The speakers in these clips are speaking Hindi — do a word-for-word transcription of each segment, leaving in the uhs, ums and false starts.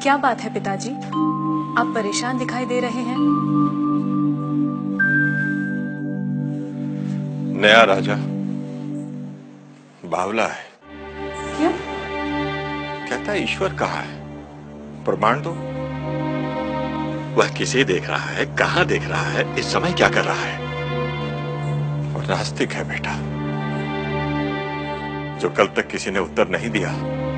क्या बात है पिताजी, आप परेशान दिखाई दे रहे हैं। नया राजा बावला है। क्यों? कहता है ईश्वर कहाँ है, प्रमाण दो। वह किसे देख रहा है, कहाँ देख रहा है, इस समय क्या कर रहा है। और नास्तिक है बेटा, जो कल तक किसी ने उत्तर नहीं दिया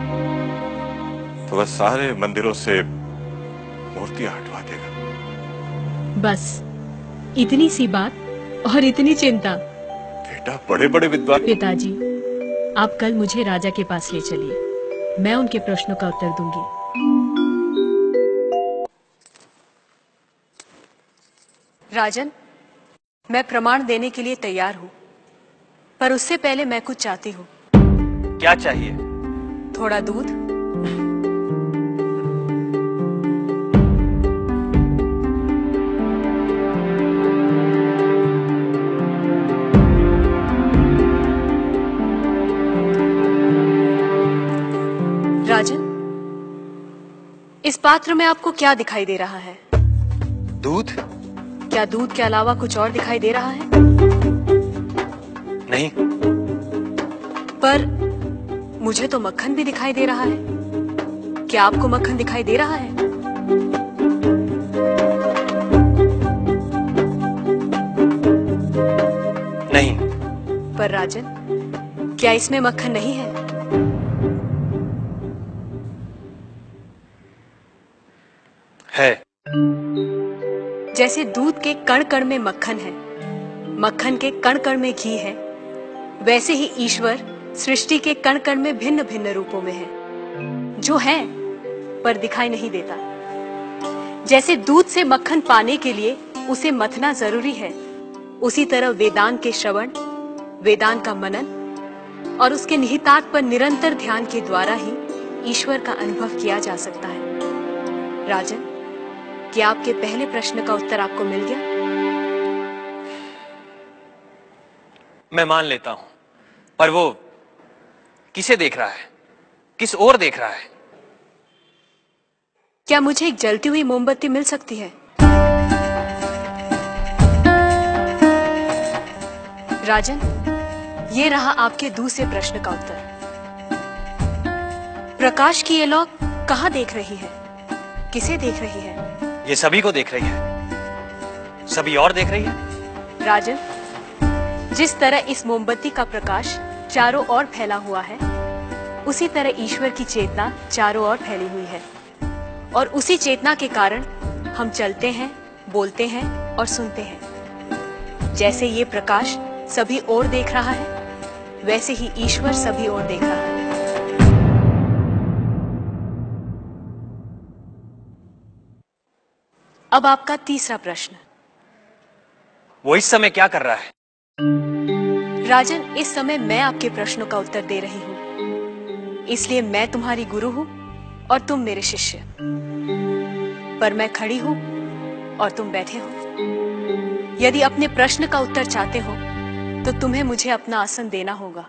तो वह सारे मंदिरों से मूर्तियां हटवा देगा। बस इतनी सी बात और इतनी चिंता। बेटा बड़े बड़े विद्वान। पिताजी, आप कल मुझे राजा के पास ले चलिए, मैं उनके प्रश्नों का उत्तर दूंगी। राजन, मैं प्रमाण देने के लिए तैयार हूँ, पर उससे पहले मैं कुछ चाहती हूँ। क्या चाहिए? थोड़ा दूध। राजन, इस पात्र में आपको क्या दिखाई दे रहा है? दूध? क्या दूध के अलावा कुछ और दिखाई दे रहा है? नहीं। पर मुझे तो मक्खन भी दिखाई दे रहा है। क्या आपको मक्खन दिखाई दे रहा है? नहीं। पर राजन, क्या इसमें मक्खन नहीं है? है। जैसे दूध के कण कण में मक्खन है, मक्खन के कण कण में घी है, वैसे ही ईश्वर सृष्टि के कण कण में भिन्न भिन्न रूपों में है, जो है पर दिखाई नहीं देता। जैसे दूध से मक्खन पाने के लिए उसे मथना जरूरी है, उसी तरह वेदांत के श्रवण, वेदांत का मनन और उसके निहितार्थ पर निरंतर ध्यान के द्वारा ही ईश्वर का अनुभव किया जा सकता है। राजन, क्या आपके पहले प्रश्न का उत्तर आपको मिल गया? मैं मान लेता हूं, पर वो किसे देख रहा है, किस ओर देख रहा है? क्या मुझे एक जलती हुई मोमबत्ती मिल सकती है? राजन, ये रहा आपके दूसरे प्रश्न का उत्तर। प्रकाश की ये लौ कहाँ देख रही है, किसे देख रही है? ये सभी को देख रही है। सभी और देख रही है। राजन, जिस तरह इस मोमबत्ती का प्रकाश चारों ओर फैला हुआ है, उसी तरह ईश्वर की चेतना चारों ओर फैली हुई है, और उसी चेतना के कारण हम चलते हैं, बोलते हैं और सुनते हैं। जैसे ये प्रकाश सभी ओर देख रहा है, वैसे ही ईश्वर सभी ओर देख रहा है। अब आपका तीसरा प्रश्न। वो इस समय क्या कर रहा है? राजन, इस समय मैं आपके प्रश्नों का उत्तर दे रही हूँ, इसलिए मैं तुम्हारी गुरु हूँ और तुम मेरे शिष्य। पर मैं खड़ी हूँ और तुम बैठे हो। यदि अपने प्रश्न का उत्तर चाहते हो तो तुम्हें मुझे अपना आसन देना होगा।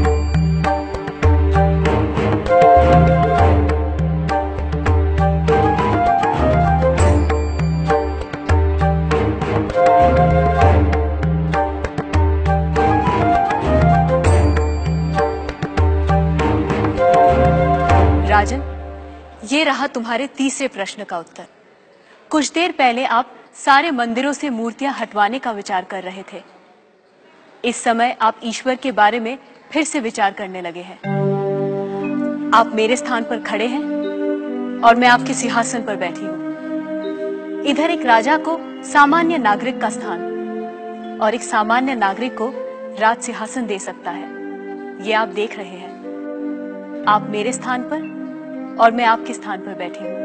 राजन, ये रहा तुम्हारे तीसरे प्रश्न का उत्तर। कुछ देर पहले आप सारे मंदिरों से मूर्तियां हटवाने का विचार कर रहे थे। इस समय आप ईश्वर के बारे में फिर से विचार करने लगे हैं। आप मेरे स्थान पर खड़े हैं और मैं आपके सिंहासन पर बैठी हूँ। इधर एक राजा को सामान्य नागरिक का स्थान और एक सामान्य नागरिक को राज सिंहासन दे सकता है, ये आप देख रहे हैं। आप मेरे स्थान पर और मैं आपके स्थान पर बैठी हूँ।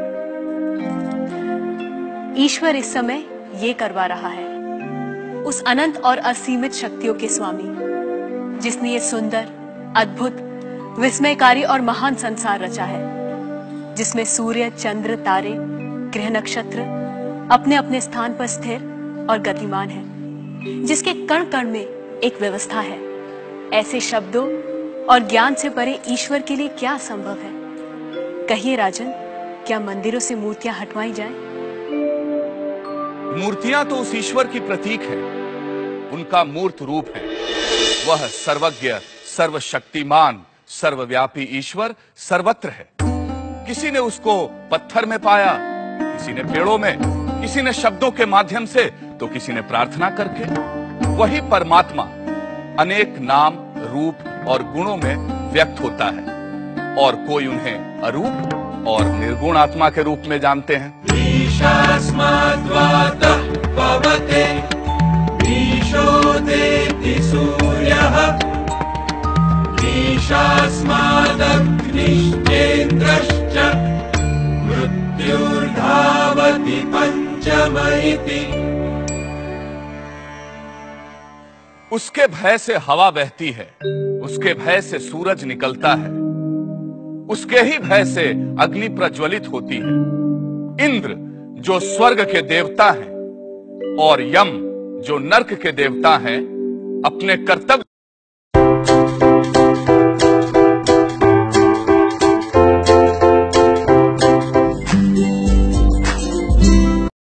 ईश्वर इस समय ये करवा रहा है, उस अनंत और असीमित शक्तियों के स्वामी, जिसने ये सुंदर, अद्भुत, विस्मयकारी और महान संसार रचा है, जिसमें सूर्य, चंद्र, तारे, ग्रह, नक्षत्र अपने अपने स्थान पर स्थिर और गतिमान है, जिसके कण कण में एक व्यवस्था है। ऐसे शब्दों और ज्ञान से परे ईश्वर के लिए क्या संभव है? कहिए राजन, क्या मंदिरों से मूर्तियां हटवाई जाएं? मूर्तियां तो उस ईश्वर की प्रतीक है, उनका मूर्त रूप है। वह सर्वज्ञ, सर्वशक्तिमान, सर्वव्यापी ईश्वर सर्वत्र है। किसी ने उसको पत्थर में पाया, किसी ने पेड़ों में, किसी ने शब्दों के माध्यम से, तो किसी ने प्रार्थना करके। वही परमात्मा अनेक नाम, रूप और गुणों में व्यक्त होता है, और कोई उन्हें अरूप और निर्गुण आत्मा के रूप में जानते हैं। पवते ईशोदेति सूर्यः ईशास्मादग्निश्चेन्द्रश्च मृत्युर्धावति पंचम इति। उसके भय से हवा बहती है, उसके भय से सूरज निकलता है, उसके ही भय से अग्नि प्रज्वलित होती है। इंद्र जो स्वर्ग के देवता हैं और यम जो नर्क के देवता हैं, अपने कर्तव्य